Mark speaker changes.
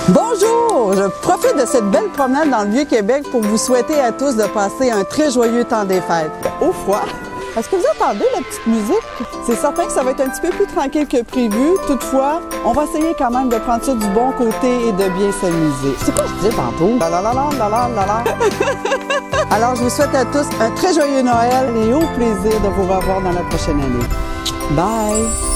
Speaker 1: Bonjour! Je profite de cette belle promenade dans le Vieux-Québec pour vous souhaiter à tous de passer un très joyeux temps des fêtes. Au froid. Est-ce que vous entendez la petite musique? C'est certain que ça va être un petit peu plus tranquille que prévu. Toutefois, on va essayer quand même de prendre ça du bon côté et de bien s'amuser. C'est quoi je disais tantôt? La la la la la la la la. Alors, je vous souhaite à tous un très joyeux Noël et au plaisir de vous revoir dans la prochaine année. Bye!